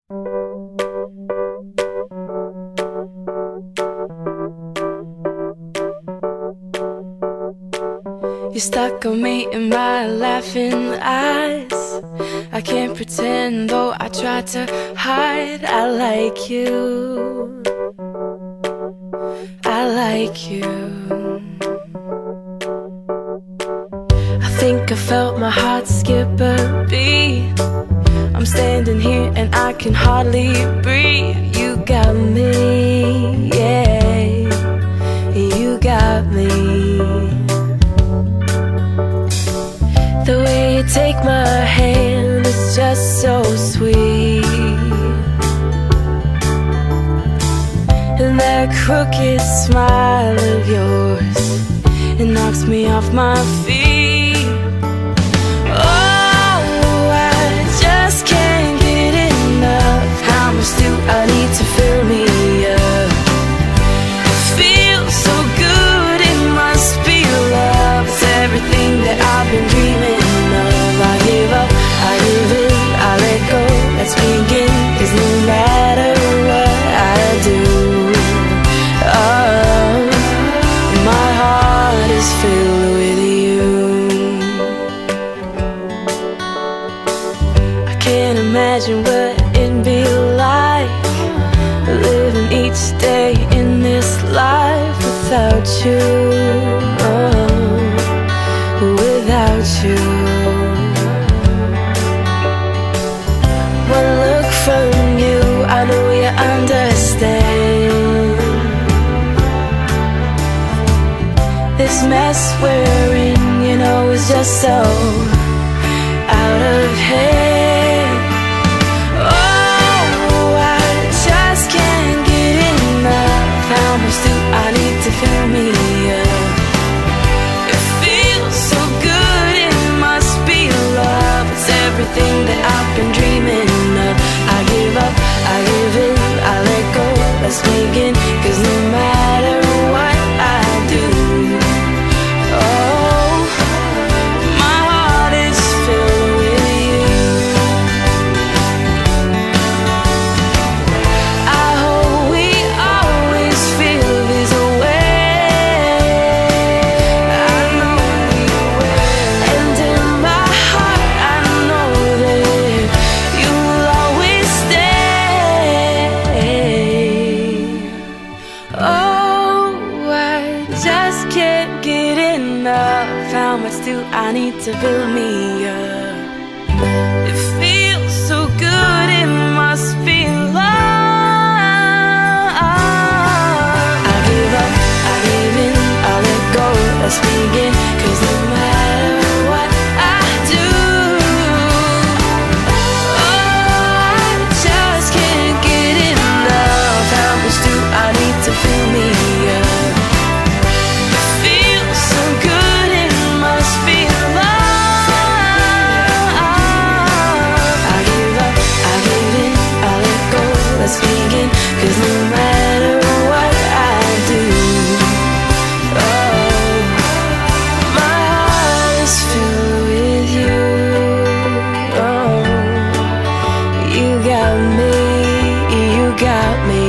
You're stuck on me in my laughing eyes. I can't pretend, though I try to hide. I like you, I like you. I think I felt my heart skip a beat. I'm standing here and I can hardly breathe. You got me, yeah, you got me. The way you take my hand is just so sweet, and that crooked smile of yours, it knocks me off my feet. Oh, I just can't get enough. How much do I need to fill me up? It feels so good, it must be love. It's everything that I've been dreaming of. I give up, I give in, I let go. Let's begin, 'cause no matter what I do, oh, my heart is filled with you. I can't imagine what it'd be like living each day in this life without you, oh, without you. One look from you, I know you understand. This mess we're in, you know, is just so out of hand. Oh, I just can't get enough. How much do I need to fill me up? It feels so good, it must be love. It's everything that I've been dreaming of. I give up, I give in, I let go. Let's begin, 'cause no matter what I do, oh, my heart is filled with you. I hope we always feel this way. I know we will, and in my heart I know that you will always stay. Oh, I just can't get enough. How much do I need to fill me up? It feels so good, it must be love. I give up, I give in, I let go. Let's begin, 'cause no matter what I do, oh, I just can't get enough. How much do I need to fill me up? It feels so good, it must be love. I give up, I give in, I let go. Let's begin, 'cause no matter what I do, oh, my heart is filled with you. Oh, you got me, you got me.